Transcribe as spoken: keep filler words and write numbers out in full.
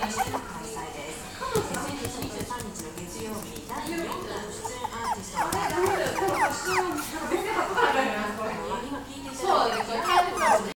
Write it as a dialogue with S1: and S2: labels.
S1: しての開催です。先月にじゅうさんにちの月曜日にだいよんだん出演アーティストが